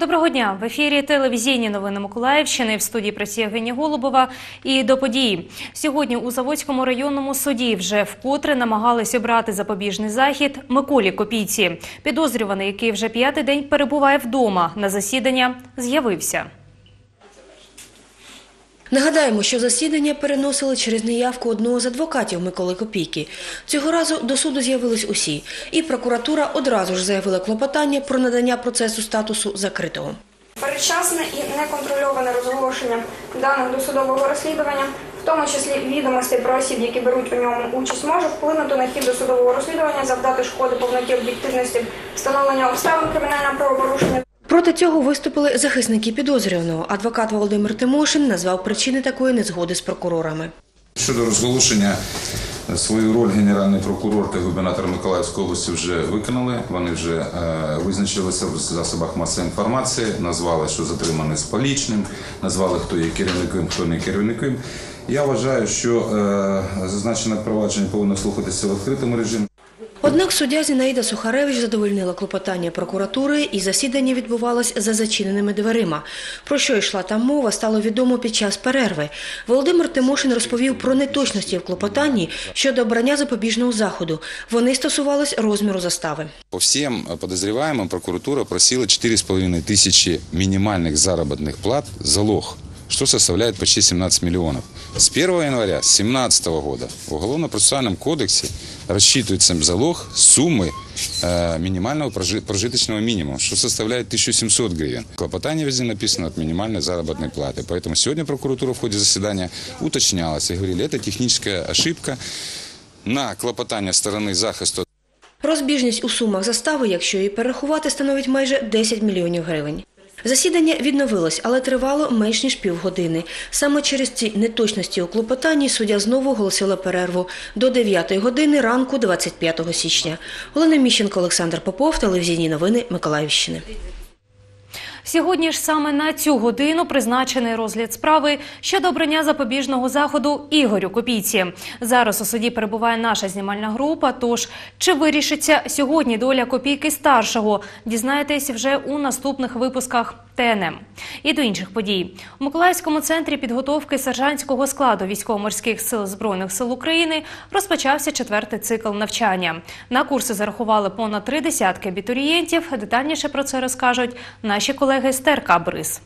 Доброго дня! В ефірі телевізійні новини Миколаївщини. В студії працює Євгенія Голубова. І до події. Сьогодні у Заводському районному суді вже вкотре намагались обрати запобіжний захід Миколі Копійці. Підозрюваний, який вже 5-й день перебуває вдома, на засідання з'явився. Нагадаємо, що засідання переносили через неявку одного з адвокатів Миколи Копійки. Цього разу до суду з'явились усі. І прокуратура одразу ж заявила клопотання про надання процесу статусу закритого. Передчасне і неконтрольоване розголошення даних досудового розслідування, в тому числі відомостей про осіб, які беруть у ньому участь, може вплинути на хід досудового розслідування, завдати шкоди повноті об'єктивності встановлення обставин кримінального правопорушення. Проти цього виступили захисники підозрюваного. Адвокат Володимир Тимошин назвав причини такої незгоди з прокурорами. Щодо розголошення, свою роль генеральний прокурор та губернатор Миколаївської області вже виконали. Вони вже визначилися в засобах масової інформації, назвали, що затриманий з полічним, назвали, хто є керівником, хто не керівником. Я вважаю, що зазначене провадження повинно слухатися в відкритому режимі. Однак суддя Зінаїда Сухаревич задовольнила клопотання прокуратури, і засідання відбувалось за зачиненими дверима. Про що йшла там мова, стало відомо під час перерви. Володимир Тимошин розповів про неточності в клопотанні щодо обрання запобіжного заходу. Вони стосувались розміру застави. По всім підозрюваним прокуратура просила 4,5 тисячі мінімальних заробітних плат залог, что составляет почти 17 миллионов. С 1 января 2017 года в Уголовно-процессуальном кодексе рассчитывается залог суммы минимального прожиточного минимума, что составляет 1700 гривен. Клопотание везде написано от минимальной заработной платы. Поэтому сегодня прокуратура в ходе заседания уточнялась и говорили, это техническая ошибка на клопотание стороны захисту. Розбіжність у сумах застави, якщо її перерахувати, становить майже 10 мільйонів гривень. Засідання відновилось, але тривало менш ніж півгодини. Саме через ці неточності у клопотанні суддя знову оголосила перерву до 9 години ранку 25 січня. Олена Міщенко, Олександр Попов, телевізійні новини Миколаївщини. Сьогодні ж саме на цю годину призначений розгляд справи щодо обрання запобіжного заходу Ігорю Копійці. Зараз у суді перебуває наша знімальна група, тож чи вирішиться сьогодні доля Копійки-старшого, дізнаєтесь вже у наступних випусках ТНМ. І до інших подій. У Миколаївському центрі підготовки сержантського складу Військово-морських сил Збройних сил України розпочався 4-й цикл навчання. На курси зарахували понад 30 абітурієнтів. Детальніше про це розкажуть наші колеги з ТРК «Бриз».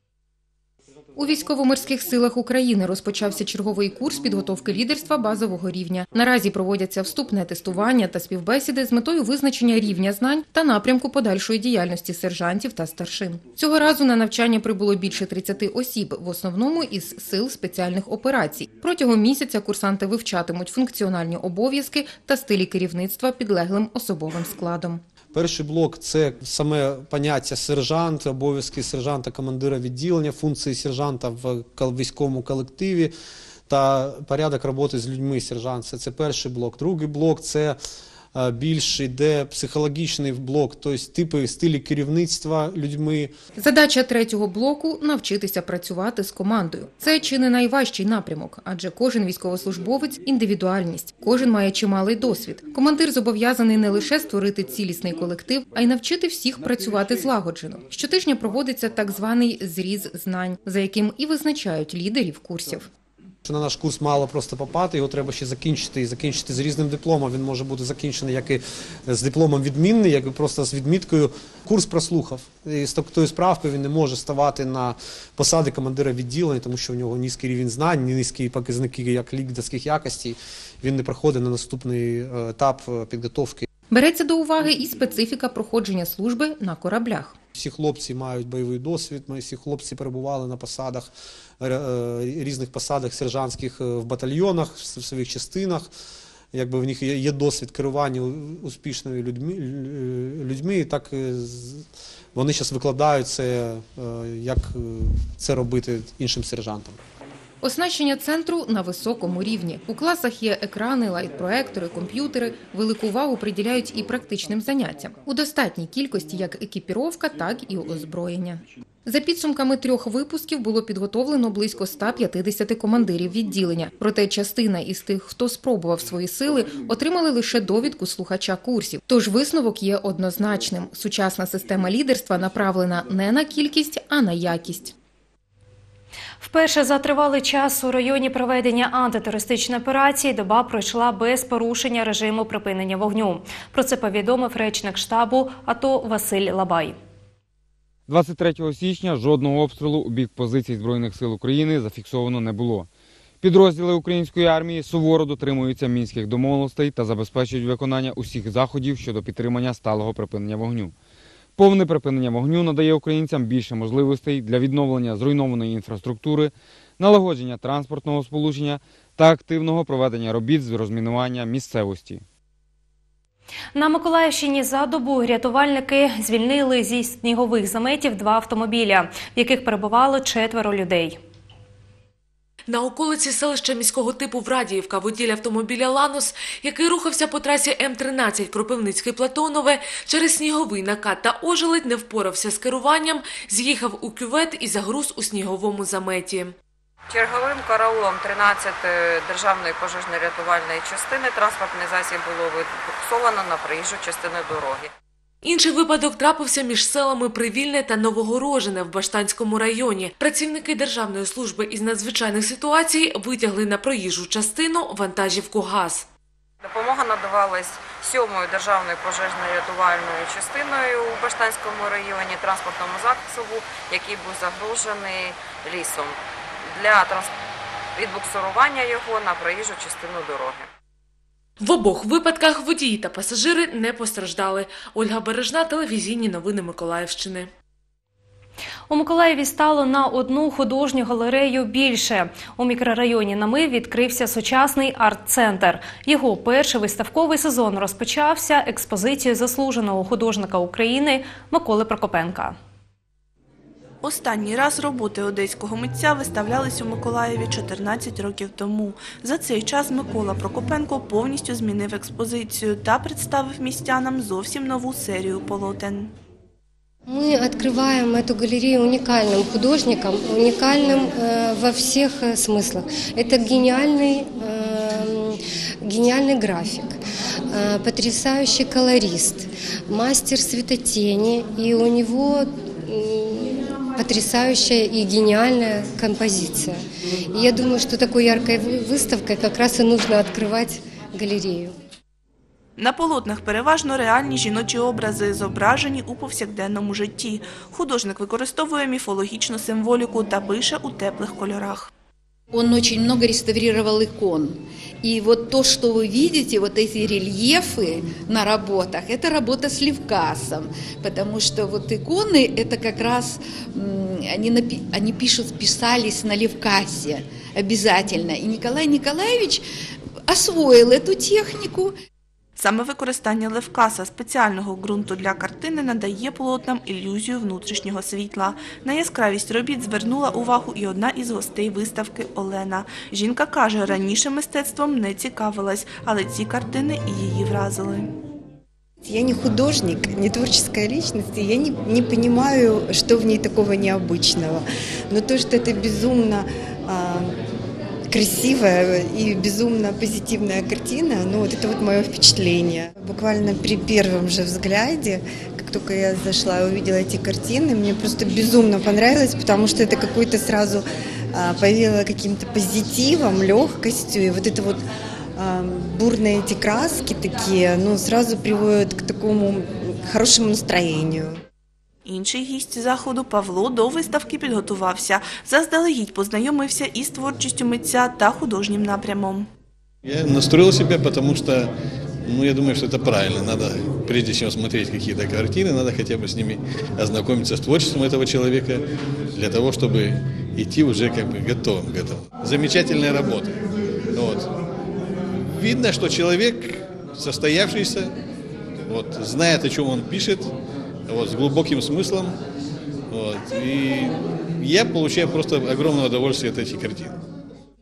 У Військово-морських силах України розпочався черговий курс підготовки лідерства базового рівня. Наразі проводяться вступне тестування та співбесіди з метою визначення рівня знань та напрямку подальшої діяльності сержантів та старшин. Цього разу на навчання прибуло більше 30 осіб, в основному із сил спеціальних операцій. Протягом місяця курсанти вивчатимуть функціональні обов'язки та стилі керівництва підлеглим особовим складом. Перший блок – це саме поняття сержант, обов'язки сержанта-командира відділення, функції сержанта в військовому колективі та порядок роботи з людьми сержанта. Це перший блок. Другий блок – це більш йде психологічний блок, тобто типи, стилі керівництва людьми. Задача третього блоку – навчитися працювати з командою. Це чи не найважчий напрямок, адже кожен військовослужбовець – індивідуальність, кожен має чималий досвід. Командир зобов'язаний не лише створити цілісний колектив, а й навчити всіх працювати злагоджено. Щотижня проводиться так званий зріз знань, за яким і визначають лідерів курсів. На наш курс мало просто попати, його треба ще закінчити, і закінчити з різним дипломом. Він може бути закінчений як і з дипломом відмінний, як і просто з відміткою. Курс прослухав. І з тою справкою він не може ставати на посади командира відділення, тому що в нього низький рівень знань, низькі показники як лідерських якостей. Він не проходить на наступний етап підготовки. Береться до уваги і специфіка проходження служби на кораблях. Всі хлопці мають бойовий досвід, всі хлопці перебували на посадах, різних посадах сержантських в батальйонах, в своїх частинах. Якби в них є досвід керування успішними людьми, і так вони зараз викладають це, як це робити іншим сержантам. Оснащення центру на високому рівні. У класах є екрани, лайт-проектори, комп'ютери. Велику увагу приділяють і практичним заняттям. У достатній кількості як екіпіровка, так і озброєння. За підсумками 3 випусків було підготовлено близько 150 командирів відділення. Проте частина із тих, хто спробував свої сили, отримали лише довідку слухача курсів. Тож висновок є однозначним. Сучасна система лідерства направлена не на кількість, а на якість. Вперше за тривалий час у районі проведення антитерористичної операції доба пройшла без порушення режиму припинення вогню. Про це повідомив речник штабу АТО Василь Лабай. 23 січня жодного обстрілу у бік позицій Збройних сил України зафіксовано не було. Підрозділи української армії суворо дотримуються мінських домовленостей та забезпечують виконання усіх заходів щодо підтримання сталого припинення вогню. Повне припинення вогню надає українцям більше можливостей для відновлення зруйнованої інфраструктури, налагодження транспортного сполучення та активного проведення робіт з розмінування місцевості. На Миколаївщині за добу рятувальники звільнили зі снігових заметів 2 автомобіля, в яких перебувало 4 людей. На околиці селища міського типу Врадіївка водій автомобіля «Ланос», який рухався по трасі М-13 Кропивницький-Платонове, через сніговий накат та ожеледь не впорався з керуванням, з'їхав у кювет і загруз у сніговому заметі. Черговим караулом 13-ї державної пожежно-рятувальної частини транспортний засіб було відбуксовано на проїжджу частину дороги. Інший випадок трапився між селами Привільне та Новогорожине в Баштанському районі. Працівники Державної служби із надзвичайних ситуацій витягли на проїжджу частину вантажівку ГАЗ. Допомога надавалась 7-ю державною пожежно-рятувальною частиною у Баштанському районі транспортному засобу, який був загружений лісом, для відбуксирування його на проїжджу частину дороги. В обох випадках водії та пасажири не постраждали. Ольга Бережна, телевізійні новини Миколаївщини. У Миколаєві стало на 1 художню галерею більше. У мікрорайоні Намив відкрився сучасний арт-центр. Його перший виставковий сезон розпочався експозицією заслуженого художника України Миколи Прокопенка. Останній раз роботи одеського митця виставлялись у Миколаєві 14 років тому. За цей час Микола Прокопенко повністю змінив експозицію та представив містянам зовсім нову серію полотен. Мы открываем эту галерею уникальным художником, уникальным во всех смыслах. Это гениальный график, потрясающий колорист, мастер светотени, и у него потрясающая и гениальная композиция. И я думаю, что такой яркой выставкой как раз и нужно открывать галерею. На полотнах переважно реальні жіночі образи, зображені у повсякденному житті. Художник використовує міфологічну символіку та пише у теплих кольорах. Он очень много реставрировал икон. И вот то, что вы видите, вот эти рельефы на работах, это работа с Левкасом. Потому что вот иконы, это как раз, они писались на Левкасе обязательно. И Николай Николаевич освоил эту технику. Саме використання левкаса, спеціального ґрунту для картини, надає полотнам ілюзію внутрішнього світла. На яскравість робіт звернула увагу і одна із гостей виставки – Олена. Жінка каже, раніше мистецтвом не цікавилась, але ці картини і її вразили. Я не художник, не творческая личность, и я не понимаю, что в ней такого необычного. Но то, что это безумно красивая и безумно позитивная картина, ну вот это вот мое впечатление. Буквально при первом же взгляде, как только я зашла и увидела эти картины, мне просто безумно понравилось, потому что это какой-то сразу повеяло каким-то позитивом, легкостью, и вот это вот бурные эти краски такие, ну сразу приводят к такому хорошему настроению. Інший гість заходу Павло до виставки підготувався. Заздалегідь познайомився із творчістю митця та художнім напрямом. Я настроил себя, потому что, я думаю, что это правильно. Надо, прежде чем смотреть какие-то картины, надо хотя бы с ними ознакомиться с творчеством этого человека, для того, чтобы идти уже как бы готовым к этому. Замечательная работа. Вот. Видно, что человек состоявшийся, знает, о чем он пишет, с глубоким смыслом. И я получаю просто огромное удовольствие от этих картин.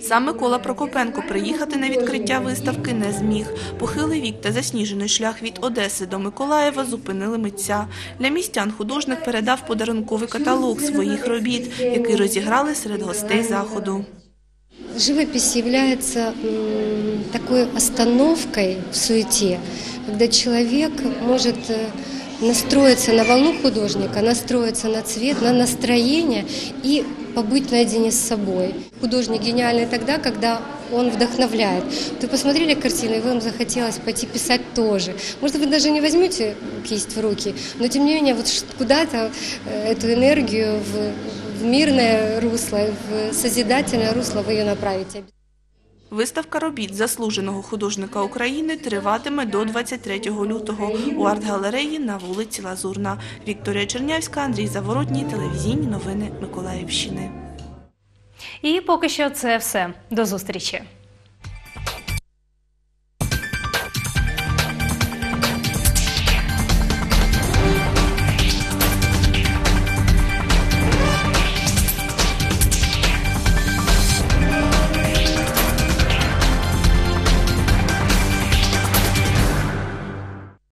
Сам Микола Прокопенко приїхати на відкриття виставки не зміг. Похилий вік та засніжений шлях від Одеси до Миколаєва зупинили митця. Для містян художник передав подарунковий каталог своїх робіт, який розіграли серед гостей заходу. Живопись является такой остановкой в суете, когда человек может настроиться на волну художника, настроиться на цвет, на настроение и побыть наедине с собой. Художник гениальный тогда, когда он вдохновляет. Вы посмотрели картину, и вам захотелось пойти писать тоже. Может, вы даже не возьмете кисть в руки, но тем не менее вот куда-то эту энергию в мирное русло, в созидательное русло вы ее направите. Виставка робіт заслуженого художника України триватиме до 23 лютого у арт-галереї на вулиці Лазурна. Вікторія Чернявська, Андрій Заворотній, телевізійні новини Миколаївщини. І поки що це все. До зустрічі.